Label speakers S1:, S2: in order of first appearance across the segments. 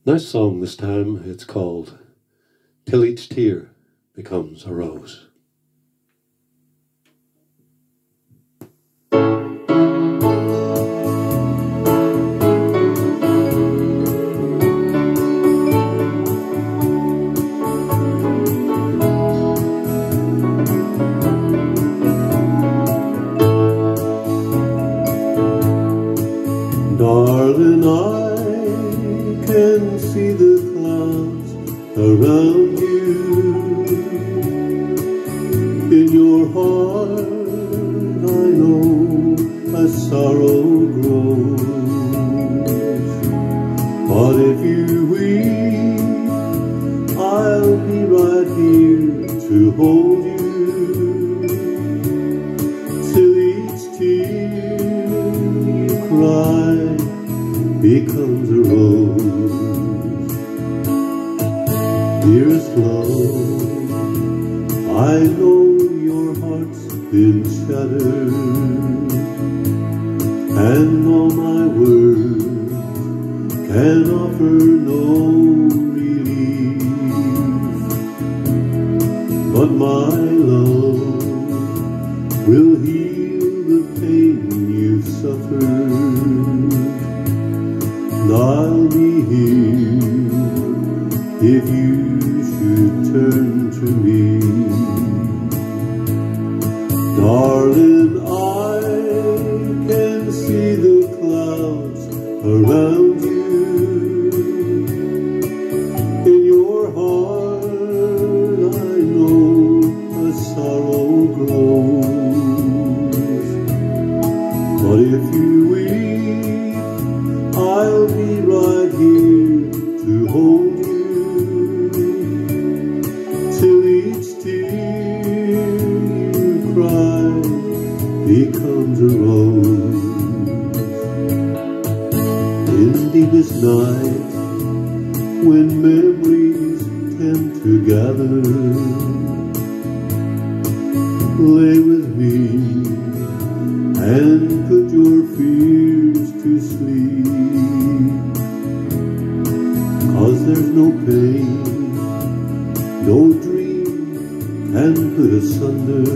S1: Nice song this time. It's called Till Each Tear Becomes a Rose.
S2: Darling, I can see the clouds around you. In your heart, I know a sorrow grows. But if you weep, I'll be right here to hold you. Till each tear you cry becomes a rose. Dearest love, I know your heart's been shattered, and all my words can offer no relief. But my love will heal the pain you've suffered. I'll be here if you should turn to me. Darling, I can see the clouds around you. In your heart, I know a sorrow grows. But if you weep, I'll be right here to hold you. Till each tear you cry becomes a rose. In deepest night, when memories tend to gather, lay with me and put your fears to sleep. 'Cause there's no pain, no dream can put asunder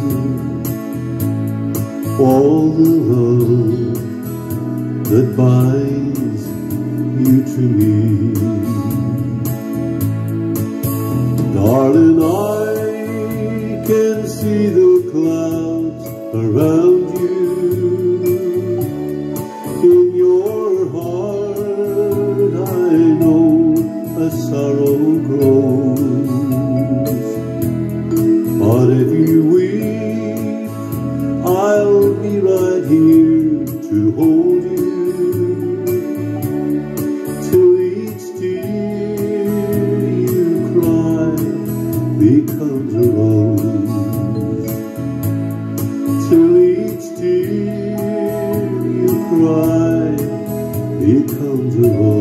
S2: all the love that binds you to me. Darling, I can see the clouds around you. In your heart, I know a sorrow grows. But if you weep, I'll be right here to hold you. Till each tear you cry becomes a rose. Till each tear you cry becomes a rose.